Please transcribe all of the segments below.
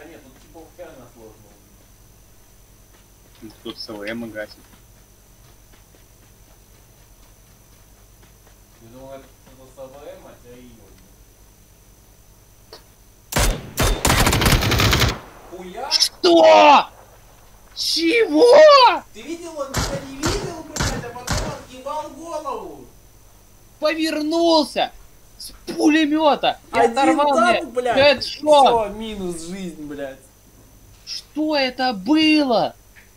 Да нет, тут типа реально сложно. Тут с ЛМ гасит. Я думал, это с АВМ, а тебя и хуя? Что? Чего? Ты видел, он тебя не видел, блядь, а потом отъебал голову. Повернулся с пулемета и Один оторвал мне танк, блядь. хедшот. Все, минус жизнь, блядь. Что это было?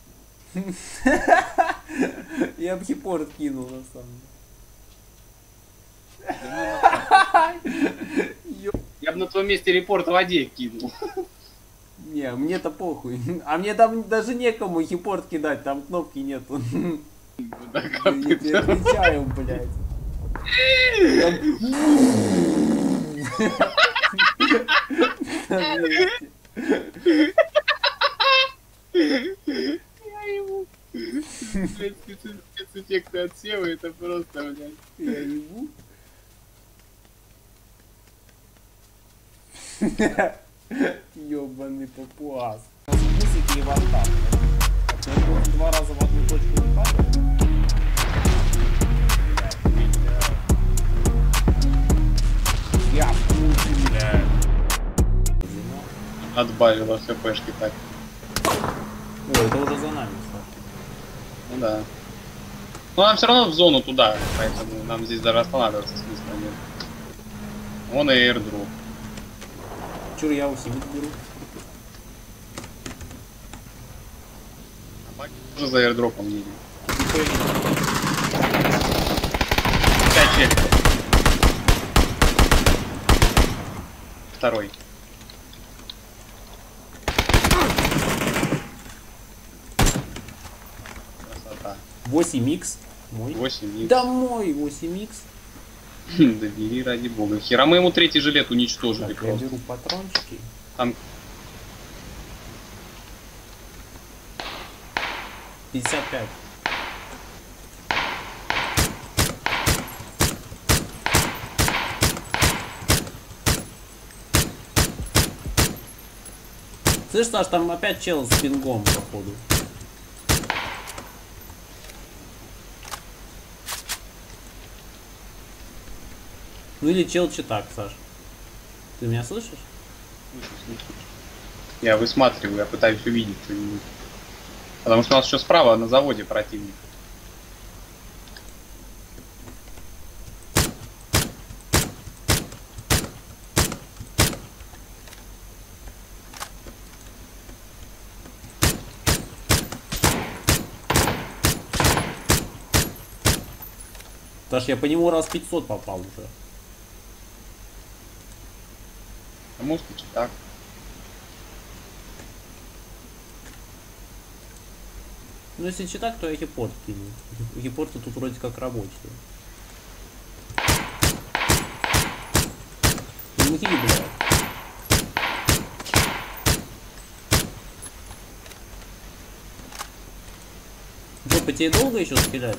Я бы хипорт кинул, на самом деле. Я бы на твоем месте репорт в воде кинул. Не, мне-то похуй. А мне там даже некому хипорт кидать, там кнопки нету. Да Я как тебе это? отвечаю, блядь. Я ему. Блядь, спецэффекты от Севы, это просто, блядь. Я ебу. Ёбаный папуас. Музыки и вантап. Я должен 2 раза в одну точку не падать. Я блядь. Отбавила хпшки так. Ой, это уже за нами, Саша. Ну да. Но нам все равно в зону туда, поэтому нам здесь даже останавливаться смысла нет. Вон и airdrop. Чур, я у себя беру. Уже за airdropом едем. Нихуя не надо. 5 челиков. Второй. Красота. 8х. Мой. 8 Да мой 8х. Да бери ради бога. Хера мы ему третий жилет уничтожили Так, я просто. беру патрончики. Там 55. Слышь, Саш, там опять чел с пингом, походу. Ну или чел читак, Саш. Ты меня слышишь? я высматриваю, я пытаюсь увидеть что-нибудь. Потому что у нас еще справа на заводе противник. Саш, я по нему раз 500 попал уже. А может и так. Ну если читак, то я хипорт кину. Хипорты тут вроде как рабочие. Мухи, блядь. Что, по тебе долго еще стрелять?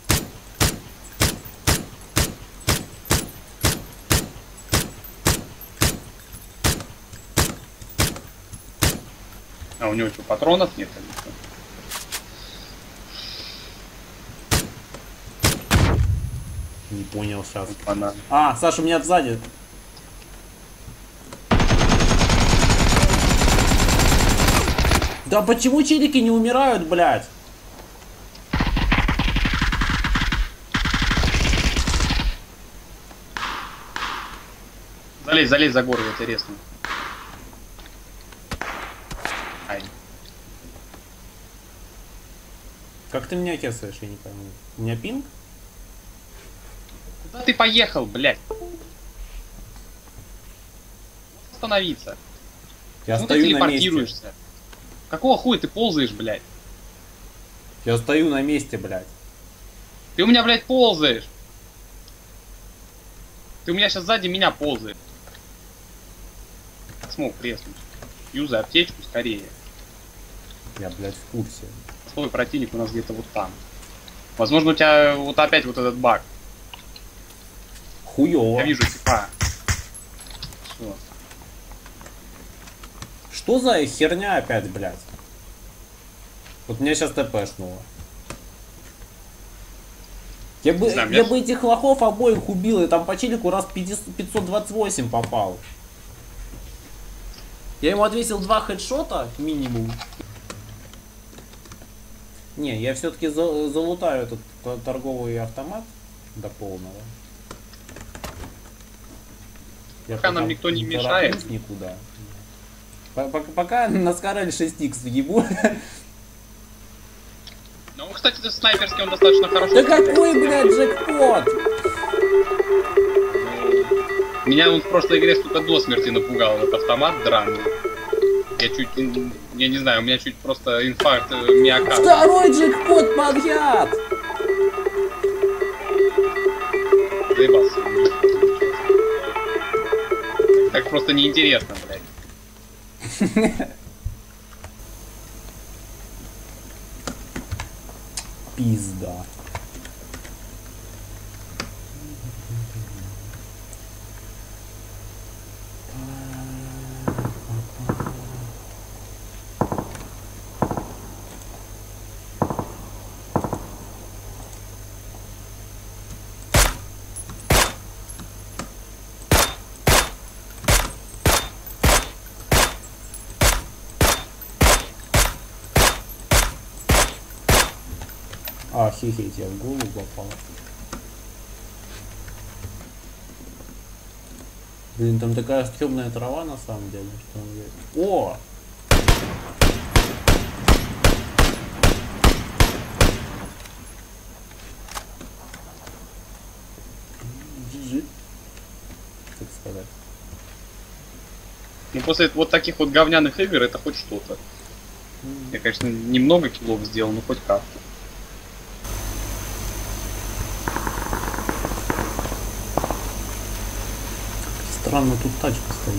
А у него что, патронов нет или что? Не понял сейчас. Она. А, Саша, у меня сзади. Да почему челики не умирают, блядь? Залезь, залезь за гору, я тебя резну. Ай. Как ты меня кесаешь, я не пойму. У меня пинг? Куда ты поехал, блядь? Остановиться. Я Ну ты стою на месте. телепортируешься. Какого хуя ты ползаешь, блядь? Я стою на месте, блядь. Ты у меня, блядь, ползаешь. Ты у меня сейчас сзади меня ползаешь. Смог треснуть. Юзай аптечку скорее. Я, блядь, в курсе. Свой противник у нас где-то вот там. Возможно, у тебя вот опять вот этот баг. Хуёво. Я вижу типа. Все. Что за херня опять, блядь? Вот меня сейчас ТПшнуло. Я бы этих лохов обоих убил, и там по челику раз 528 попал. Я ему отвесил 2 хедшота минимум. Не, я все-таки залутаю этот торговый автомат до полного. Пока нам никто не мешает. Никуда. Пока на Скарель 6х ебу. Ну, кстати, это снайперский, он достаточно хорошо. Да какой, блядь, джекпот! Меня он в прошлой игре, сука, до смерти напугал, этот автомат драный. Я не знаю, у меня чуть просто инфаркт миокарда. Второй джекпот подряд! Заебался. Так просто неинтересно, блядь. Пизда. Офигеть, я в голову попал. Блин, там такая стрёмная трава на самом деле, что он говорит. О! GG, так сказать. Ну, после вот таких вот говняных игр это хоть что-то. Я, конечно, немного киллов сделал, но хоть как-то. Странно, тут тачка стоит.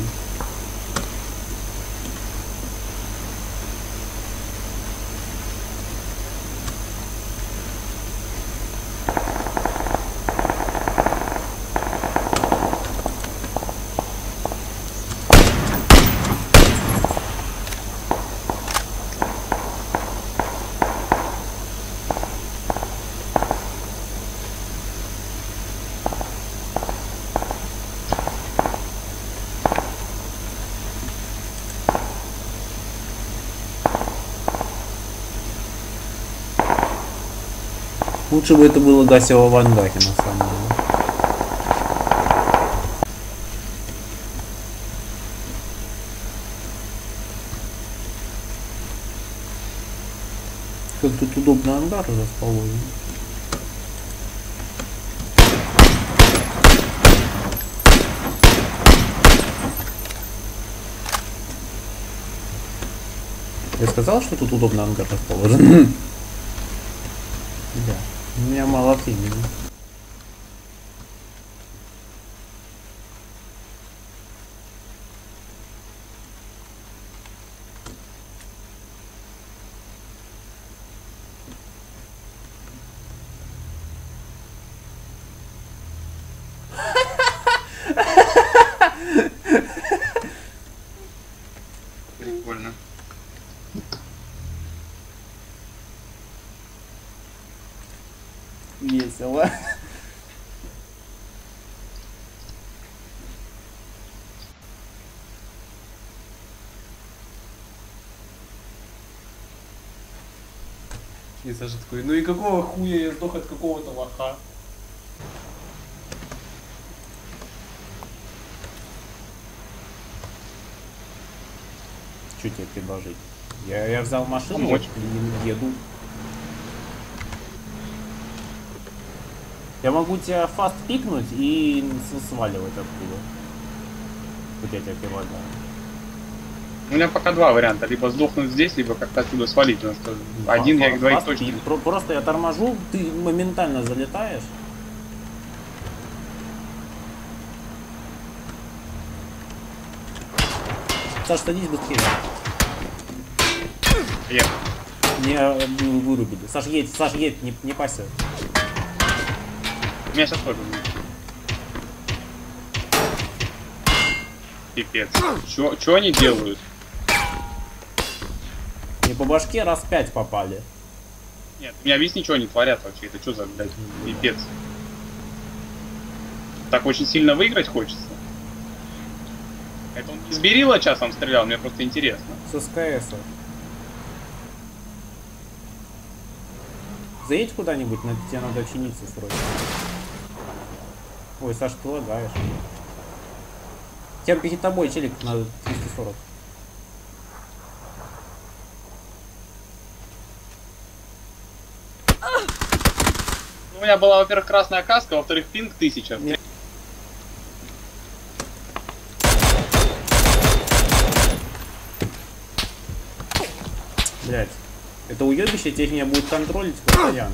Лучше бы это было Гасева в ангаре, на самом деле. Как тут удобно ангар расположен. Я сказал, что тут удобно ангар расположен? Да. У меня мало времени. Прикольно. Весело. И Саша такой, ну и какого хуя я сдох от какого-то лоха? Что тебе предложить? Я взял машину и еду. Я могу тебя фаст пикнуть и сваливать оттуда. Вот я тебя предлагаю. У меня пока два варианта. Либо сдохнуть здесь, либо как-то отсюда свалить. Потому что один я их двоих точно... Просто я торможу, ты моментально залетаешь. Саш, садись быстрее. Меня вырубили. Саш, едь, не пася. У меня сейчас тоже. Пипец. Чё они делают? Мне по башке раз 5 попали. Нет, у меня весь ничего не творят вообще. Это что за, блядь, пипец? Так очень сильно выиграть хочется. Это он из Берила часом стрелял, мне просто интересно. С СКС. Заедь куда-нибудь, тебе надо чиниться срочно. Ой, Саш, ты лагаешь. Тебя перед тобой челик на 240. У меня была, во-первых, красная каска, во-вторых, пинг 1000. Нет. Блять, это уебище теперь меня будет контролить постоянно.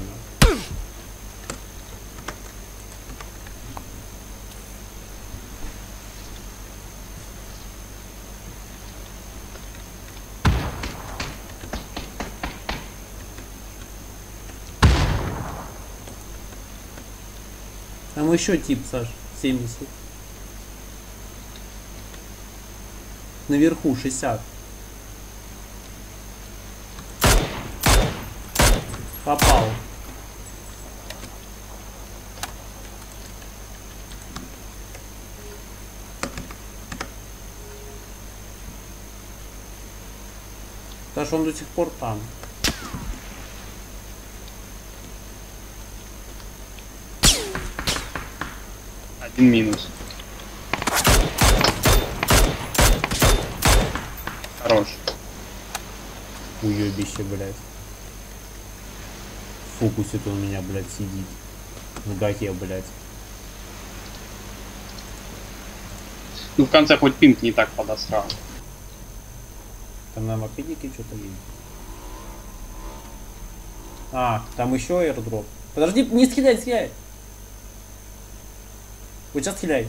Там еще тип, Саш, 70. Наверху 60. Попал. Саш, он до сих пор там. Один минус. Хорош. Уебище, блядь. Фокусит он меня, блядь, сидит. На гаке, блядь. Ну, в конце хоть пинг не так подосрал. Там на мопедике что-то есть. А, там еще аирдроп. Подожди, не стреляй, стреляй. Вот сейчас стреляй.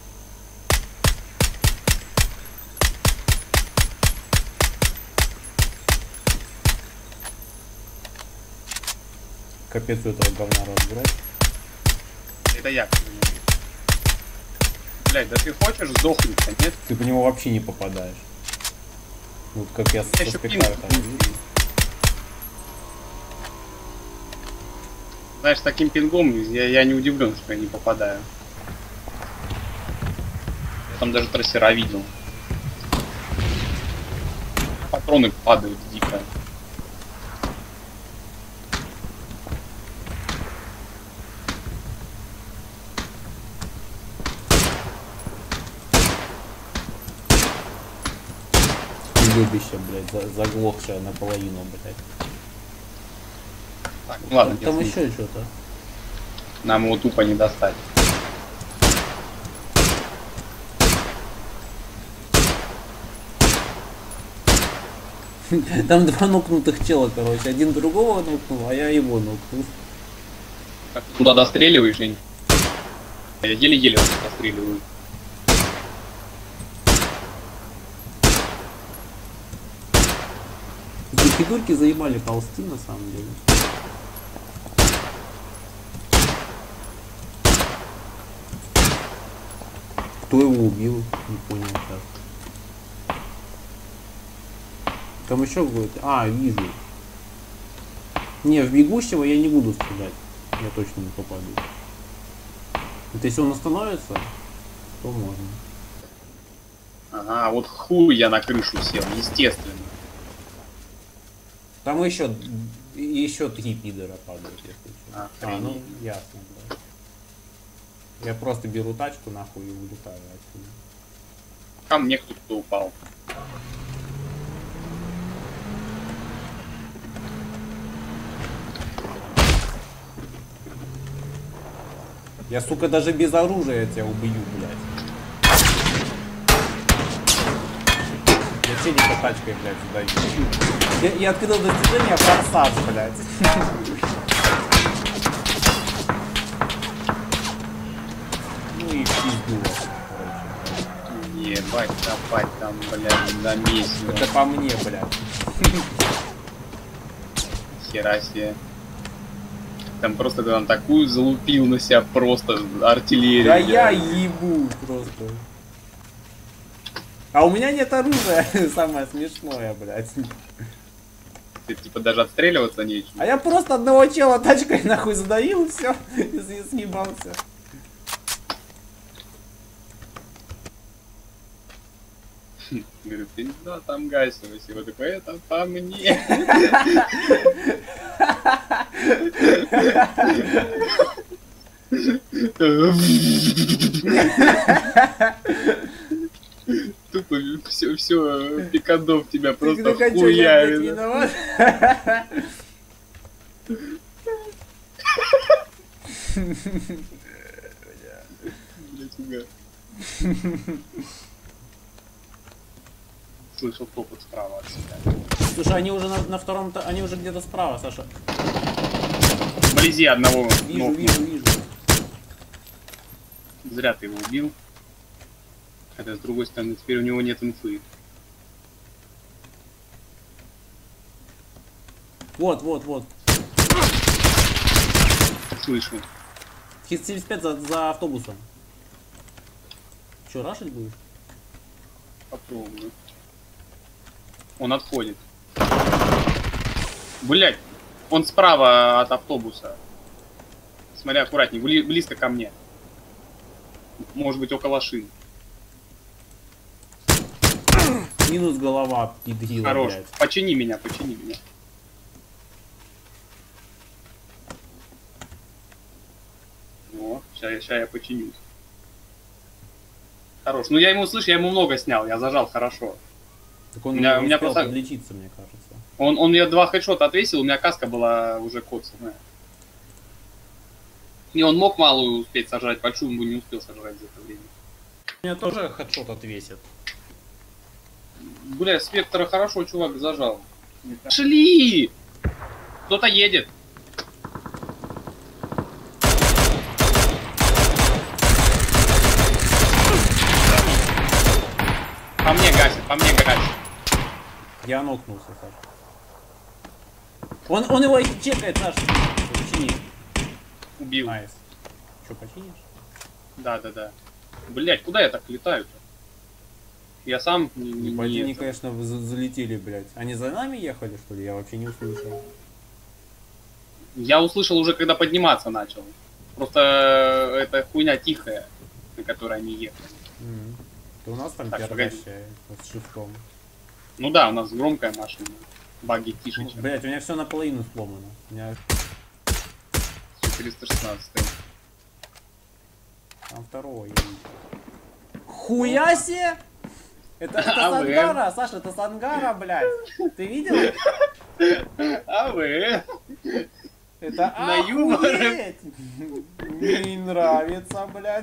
Капец у этого говна разбирать. Это я. Блять, да ты хочешь сдохнуть, а нет? Ты по нему вообще не попадаешь. Вот как я со еще спектакля. Знаешь, с таким пингом я не удивлен, что я не попадаю. Я там даже трассера видел. Патроны падают дико. Любище, блядь, заглохшее наполовину, блядь. Так, ну ладно, Там нет, еще что-то. нам его тупо не достать. Там два нокнутых чела, короче. Один другого нокнул, а я его нокнул. Как ты туда достреливаешь, Жень? Я еле-еле достреливаю. Эти придурки заебали ползти, на самом деле. Кто его убил? Не понял сейчас. Там еще какой-то... А, вижу. Не, в бегущего я не буду стрелять. Я точно не попаду. Вот если он остановится, то можно. Ага, вот хуй я на крышу сел, естественно. Там еще 3 пидора падают, если что. Ну ясно, да. Я просто беру тачку нахуй и улетаю отсюда. Ко мне кто-то упал. Я, сука, даже без оружия тебя убью, блядь. Я челика тачкой, блядь, сдаю. Я открыл достижение форсаж, блядь. Ну и в пизду, короче. Ебать, копать там, блядь, до месяца. Это по мне, блядь. Хера себе. Там просто ты там такую залупил на себя просто артиллерию. Да я ебу просто. А у меня нет оружия, самое смешное, блядь. ты типа даже отстреливаться нечего. А я просто одного чела тачкой нахуй задавил, все, и съебался. Говорю, ты не знал, там гасилось. И вот такой, это по мне. Тупо все пикадов тебя просто хуярит. Виноват. Блять, угар. Слышал топот справа от себя. Слушай, они уже на втором, они уже где-то справа, Саша. Вблизи одного. Вижу, вижу. Зря ты его убил. Хотя, с другой стороны, теперь у него нет инфы. Вот. Слышу. Хит 75 за автобусом. Че, рашить будешь? Попробую. Он отходит. Блять, он справа от автобуса. Смотри аккуратней, близко ко мне. Может быть, около шин. Минус голова, пидгила, Хорош. блядь. Почини меня. О, сейчас я починюсь. Хорош. Ну я ему, слышь, я ему много снял, я зажал хорошо. Так он у меня успел просто... подлечиться, мне кажется. Он мне 2 хедшота отвесил, у меня каска была уже коцаная. И он мог малую успеть сажать, большую он бы не успел сажать за это время. Меня тоже хедшот отвесит. Бля, Спектра хорошо чувак зажал. Шли! Кто-то едет. По мне гасит. Я нокнулся, Саша. Он его чекает, Саша. Почини. Убил. Найс. Че, починишь? Да. Блять, куда я так летаю-то? Я сам Они, конечно, залетели, блядь. Они за нами ехали, что ли? Я вообще не услышал. Я услышал уже, когда подниматься начал. Просто это хуйня тихая, на которой они ехали. То у нас там Так, передача с шифтом. Ну да, у нас громкая машина. Баги тише, чем Блять, у меня все наполовину сломано. У меня 416. там второй. Хуя себе! Это с А вы? ангара, Саша, это с ангара, блядь. Ты видел? А вы? Это На юмор. охуеть! Мне нравится, блядь.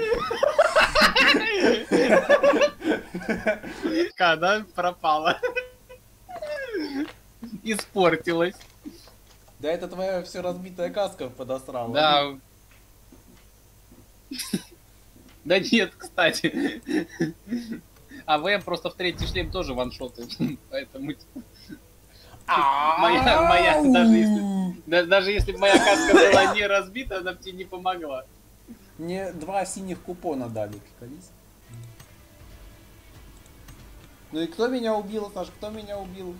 Когда пропала. Испортилась. Да это твоя все разбитая каска подосрала. Да. Да нет, кстати. АВМ просто в третий шлем тоже ваншоты. Поэтому... Моя, даже если бы моя каска была не разбита, она бы тебе не помогла. Мне 2 синих купона дали, приколись. Ну и кто меня убил, Саш, кто меня убил?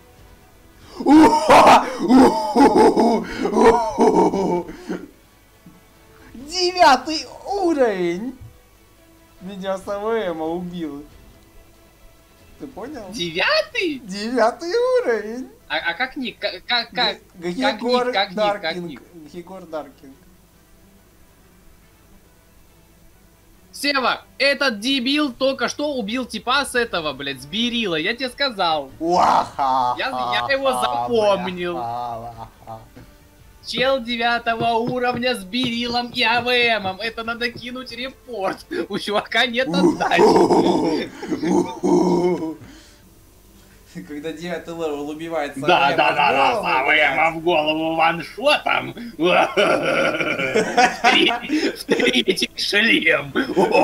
9 уровень! Меня с АВМа убил. Ты понял? 9? 9 уровень! А как ник? Как Егор ник? Даркинг. Егор Даркинг. Сева, этот дебил только что убил типа с этого, блядь, с Берила, я тебе сказал. Я его запомнил. Чел 9 уровня с Берилом и АВМом. Это надо кинуть репорт. У чувака нет отдачи. Когда 9 левел убивает с Да, АВМом с АВМом в голову ваншотом. В третий шлем.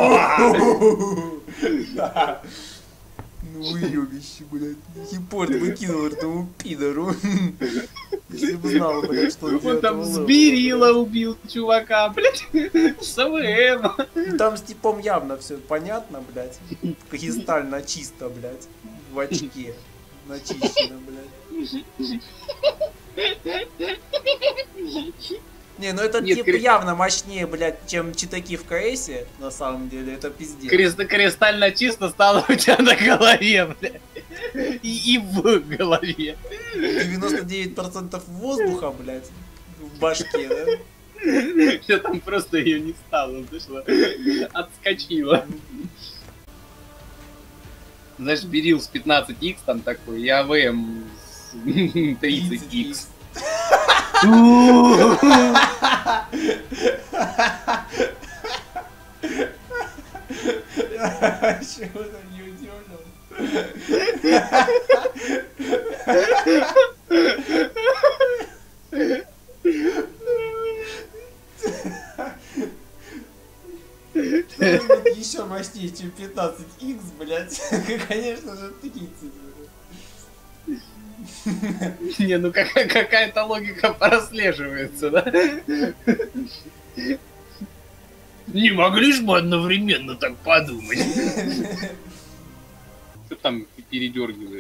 Ну уебище, блядь. Хипорт выкинул этому пидору. Если бы знал, блядь, что он Он там с Берила убил чувака, блядь. С АВМ. Там с типом явно все понятно, блядь. Кристально чисто, блядь. В очке. Начищено, блядь. Не, ну это Нет, тип явно мощнее, блядь, чем читаки в КСе, на самом деле, это пиздец. Кристально чисто стало у тебя на голове, блядь. И в голове. 99% воздуха, блядь, в башке, да? Все там просто ее не стало, дошло. Отскочила. Знаешь, Берил с 15Х там такой, и АВМ с 30Х. Чего там не удивлен? Еще мощнее, чем 15Х, блядь. Конечно же, 30. Не, ну какая-то логика прослеживается, да? Не могли ж мы одновременно так подумать? Что там передергиваешь?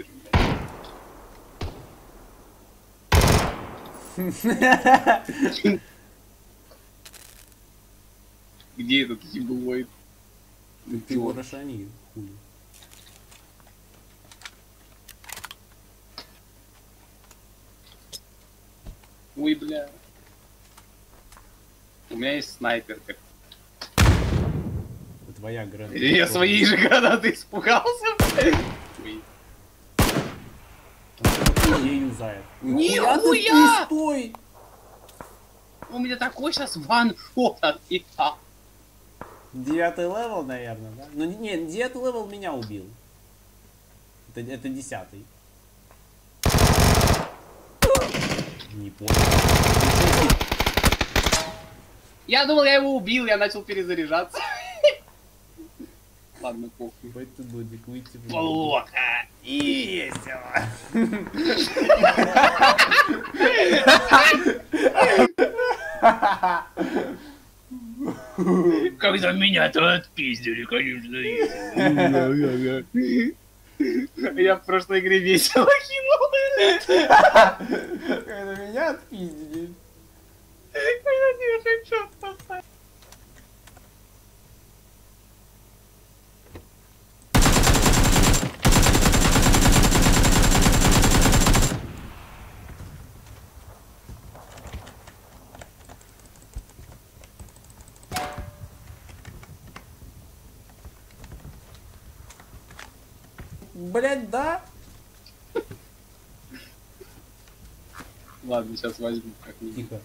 Где этот сиблоид? Ты его рошани, хуй. Ой, бля. У меня есть снайперка. Твоя граната. Я своей же гранаты испугался. Ой. Не юзает. Нихуя! Стой! У меня такой сейчас ваншот от ита. 9 левел, наверное, да? Ну нет, 9 левел меня убил. Это 10-й. Не понял. Я думал, я его убил, я начал перезаряжаться. Ладно, похуй. Бать ты додик, выйти в Плохо. И весело. Когда меня-то отпиздили, конечно. Я в прошлой игре весело кинул. Когда меня отпиздили. Блять, да? Ладно, сейчас возьму как-нибудь. Тихо.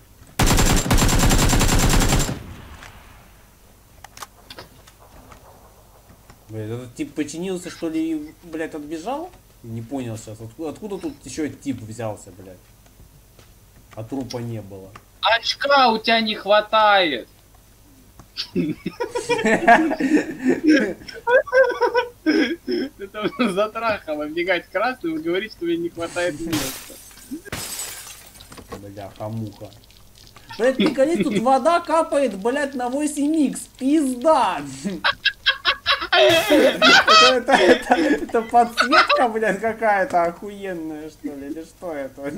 Блять, этот тип починился, что ли, и, блять, отбежал? Не понял сейчас. Откуда тут еще тип взялся, блять? А трупа не было. Очка у тебя не хватает. Ты там затрахало бегать красным и говорить, что мне не хватает места. Бля, хамуха. Блять, приколись, тут вода капает, блять, на 8х. Пизда! Это подсветка, блядь, какая-то охуенная, что ли? Или что это?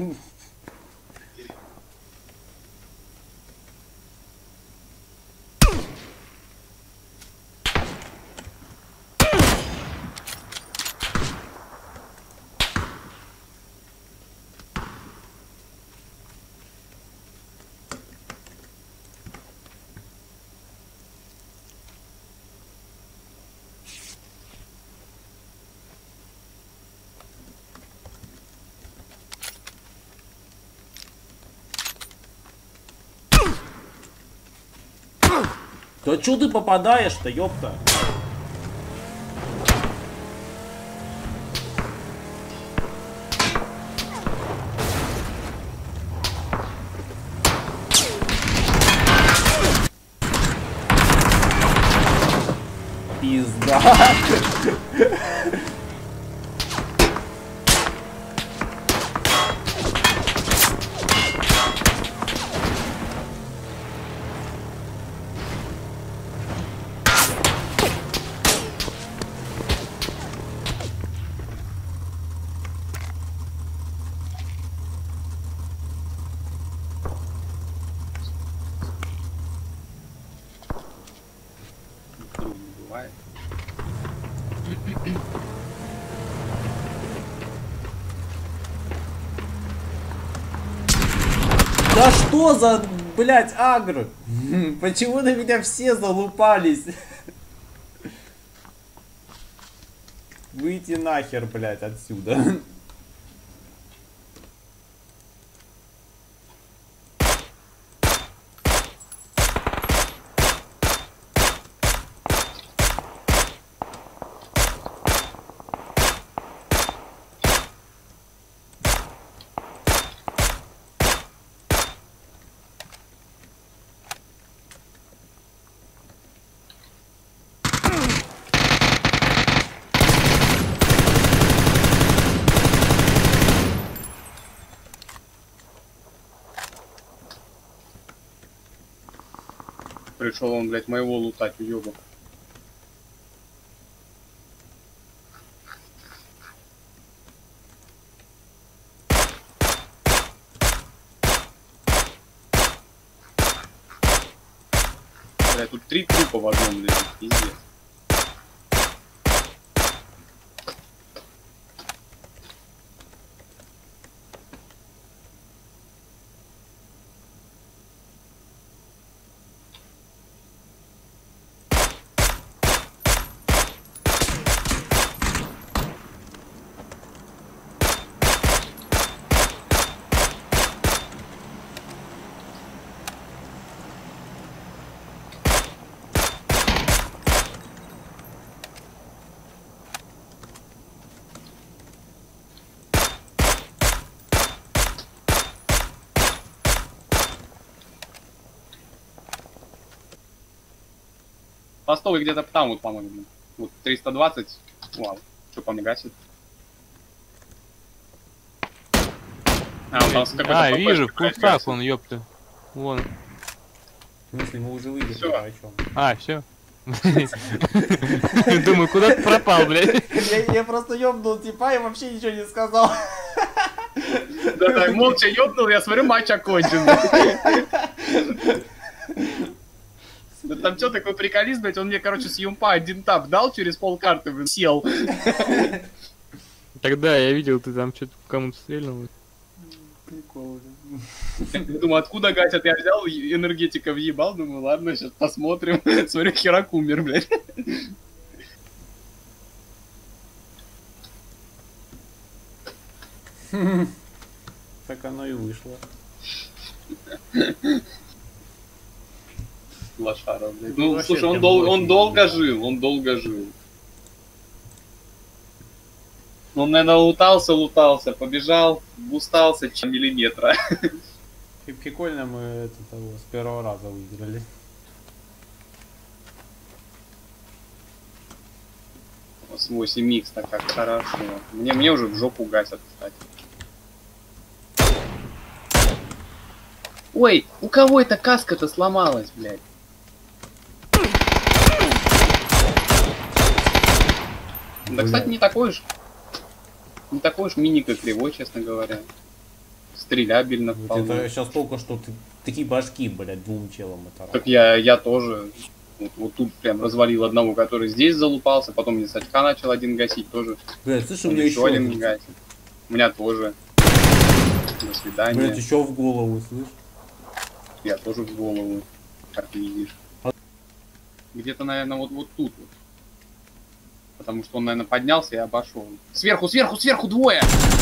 Да чё ты попадаешь-то, ёпта? Пизда. Да что за, блядь, агро? Почему на меня все залупались? Выйти нахер, блядь, отсюда. Пришел он, блядь, моего лутать, уёбок. Блядь, тут 3 трупа в одном лежит, пиздец. Постовый где-то там вот, по-моему. Вот 320. Вау. Что по мне гасит? А, он там с какой-то А, ППшкой, вижу, в блядь, кустах гасит. он, ёпта. Вон. В смысле, мы уже выйдем, Всё. о чем? А, все. Думаю, куда ты пропал, блядь? Я просто ёбнул типа и вообще ничего не сказал. Да так, молча ёбнул, я смотрю, матч окончен. Да там что такой приколист, блядь, он мне, короче, с юмпа один тап дал через полкарты, блин, сел. Тогда я видел, ты там что-то кому-то стрельнул. Прикол. Думаю, откуда гасят? Я взял энергетика въебал, думаю, ладно, сейчас посмотрим. Смотрю, херак умер, блядь. Так оно и вышло. Лошара, блядь. Ну, Ну, вообще слушай, он прям долго очень жил, он долго жил. Он, наверное, лутался, побежал, бустался миллиметра. И прикольно мы это того с первого раза выиграли. С 8 так как хорошо. Мне уже в жопу гасят, кстати. Ой, у кого эта каска-то сломалась, блядь? Да, кстати, не такой уж мини-ка кривой, честно говоря. Стрелябельно Вот вполне. это сейчас только что ты такие башки, блядь, двум челам это. Так я тоже вот тут прям развалил одного, который здесь залупался, потом мне с очка начал один гасить тоже. Блядь, слышь, у Он меня еще еще один гасит. У меня тоже. До свидания. Блядь, еще в голову, слышь? Я тоже в голову, как видишь. Где-то, наверное, вот тут вот. Потому что он, наверное, поднялся и обошел. Сверху, сверху, сверху двое!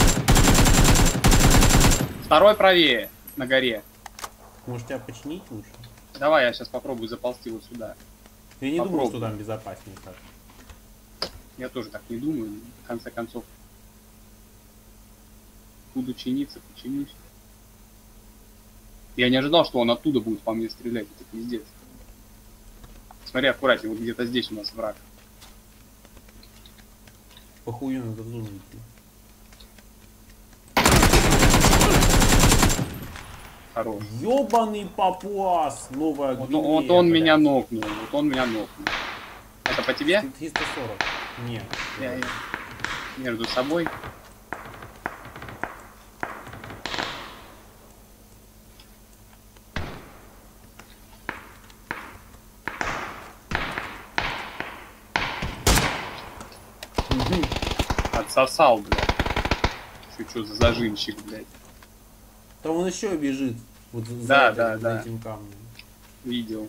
Второй правее, на горе. Может тебя починить лучше? Давай, я сейчас попробую заползти вот сюда. Я не думаю, Попробуй. что там безопаснее так. Я тоже так не думаю, в конце концов. Буду чиниться, починюсь. Я не ожидал, что он оттуда будет по мне стрелять, это пиздец. Смотри, аккуратнее, вот где-то здесь у нас враг. Похую надо в зону идти. Хорош. Ёбаный папуас! Новая Вот, Гвинея, вот он блядь. меня нокнул, вот он меня нокнул. Это по тебе? 340. Нет. Я между собой. Мгм. Отсосал, блядь. Что за зажимщик, блядь. Там он еще бежит. Вот за Да, этим, да, за да. этим камнем. Видел.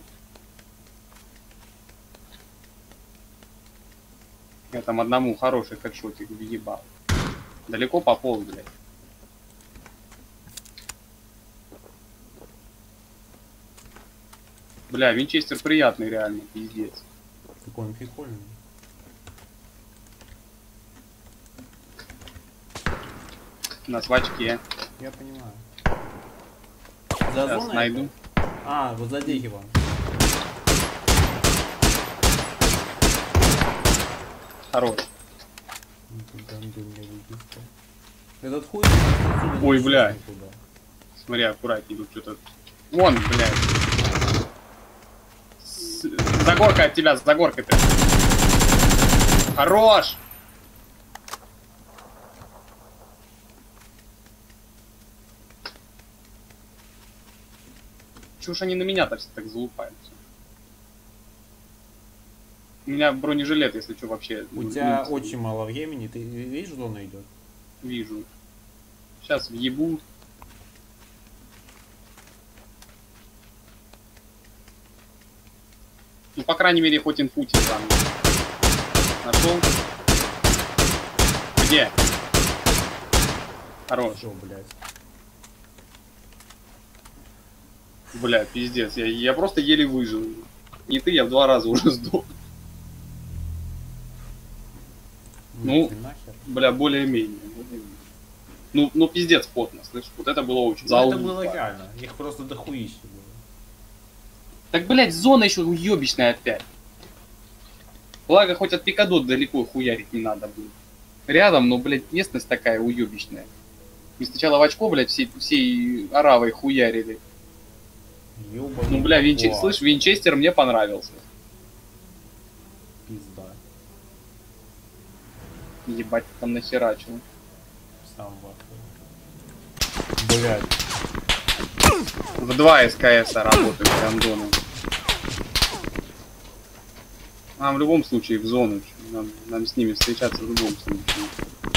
Я там одному хороший хедшотик въебал. Далеко пополз, блядь. Бля, винчестер приятный реально, пиздец. Такой он прикольный. На свачке. Я понимаю. За Сейчас зоной найду. это? А, вот за деревом. Хорош. Этот хуй. Ой, бля. Никуда. Смотри, аккуратнее, тут что-то... Вон, блядь. За горкой от тебя, за горкой ты. Хорош! Чего ж они на меня-то все так залупаются? У меня бронежилет, если что, вообще... У тебя очень мало времени, ты видишь, зона идет? Вижу. Сейчас въебу. Ну, по крайней мере, хоть инфу тебе там. Нашел? Где? Хорош. Что, блядь? Бля, пиздец. Я просто еле выжил. Не ты, я в 2 раза уже сдох. Ну, ты нахер. Бля, более-менее. Ну, пиздец потно, слышишь? Вот это было очень Ну, это залупа. было реально. Их просто дохуище было. Так, блядь, зона еще уебищная опять. Благо, хоть от пикадот далеко хуярить не надо было. Рядом, но, блядь, местность такая уебищная. Мы сначала в очко, блядь, всей оравой хуярили. Ёбаный Ну, бля, класс. слышь, винчестер мне понравился. Пизда. Ебать, там нахерачил. Сам вахуй. Блядь. В 2 СКС работают гандоны. А, в любом случае, в зону. Нам с ними встречаться в любом случае.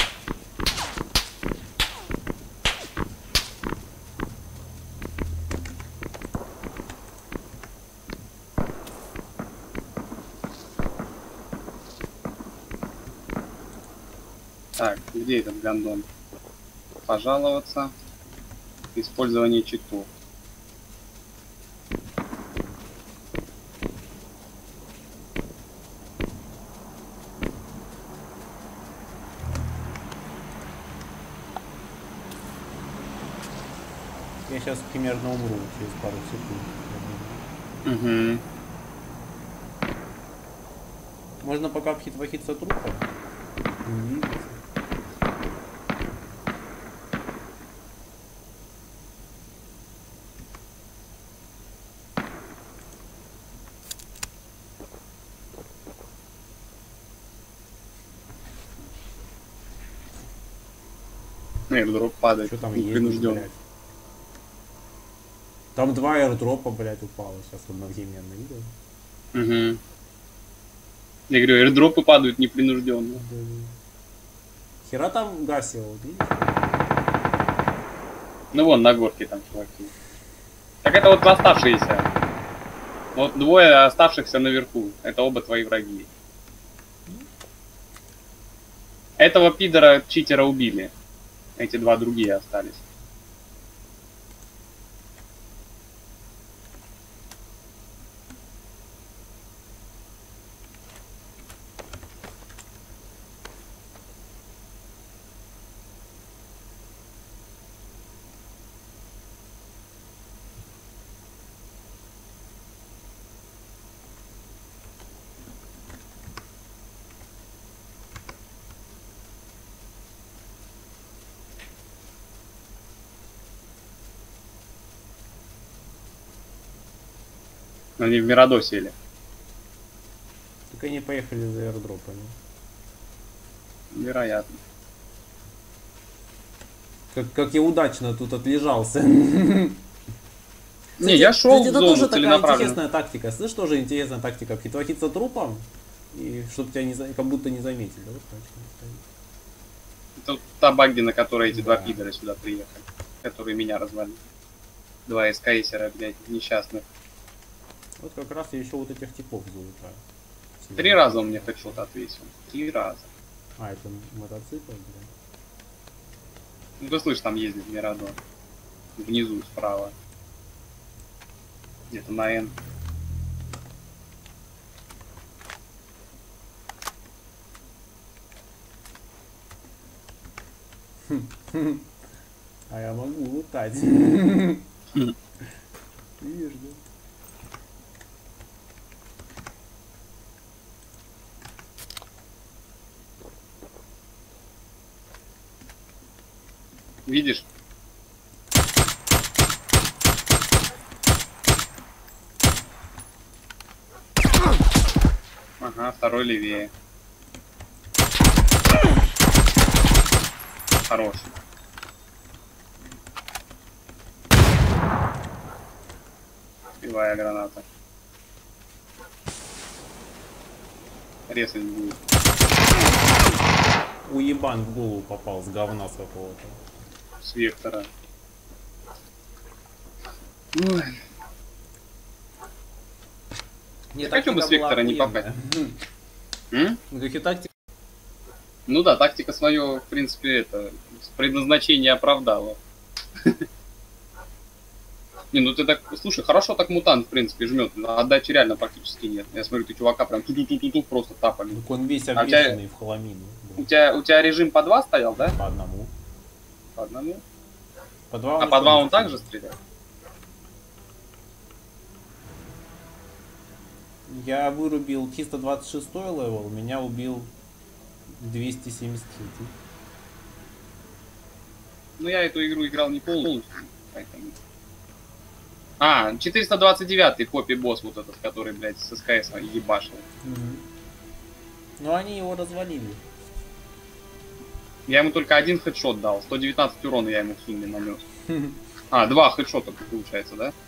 Так, где этот гандон? Пожаловаться. Использование читов. Я сейчас примерно умру через пару секунд. Угу. Можно пока обхитриться трупом. Не видится. Airdrop падает. Что там есть, Непринужденно. блядь? Там 2 аирдропа, блядь, упало сейчас одновременно, видел? Угу. Я говорю, airdропы падают непринужденно. Хера там гасил, вот видишь? Ну вон на горке там чуваки. Так это вот оставшиеся. Вот 2 оставшихся наверху. Это оба твои враги. Этого пидора читера убили. Эти 2 другие остались. Они в Мирадо сели. Так они поехали за аирдропами. Вероятно. Как я удачно тут отлежался. Не, я шел в это зону тоже такая целенаправленно. интересная тактика. Слышь, тоже интересная тактика. Притвориться трупом, и чтобы тебя как будто не заметили. Вот тачка стоит. Это та багги, на которой эти 2 Да. пидора сюда приехали. Которые меня развалили. Два СКСера, блядь, несчастных. Вот как раз я еще вот этих типов залутаю. 3 раза он мне хедшот отвесил. 3 раза. А, это мотоцикл, блин. Ну ты слышишь, там ездит Мирадор. Внизу, справа. Где-то на Н. А я могу лутать. Видишь, да? Видишь? Ага, второй левее. Хорош. Пивая граната. Резать будет. Уебан в голову попал с говна с какого-то. С вектора. Ой. Нет, Хочу бы с вектора не попасть. М? Тактика. Ну да, тактика свое, в принципе, это предназначение оправдала. Не, ну ты так, слушай, хорошо так мутант, в принципе, жмет. Отдачи реально практически нет. Я смотрю, ты чувака прям ту-ту-ту-ту просто тапали. Так он весь А у тебя- обвешанный в хламину. У тебя режим по 2 стоял, да? По одному. По одному. По два А по 2 он также стрелял? Я вырубил чисто 26-й левел, меня убил 273. Ну я эту игру играл не полностью, поэтому... А, 429-й копи босс вот этот, который, блядь, с СКС ебашил. Но они его развалили. Я ему только один хедшот дал, 119 урона я ему в сумме нанес. А, 2 хедшота получается, да?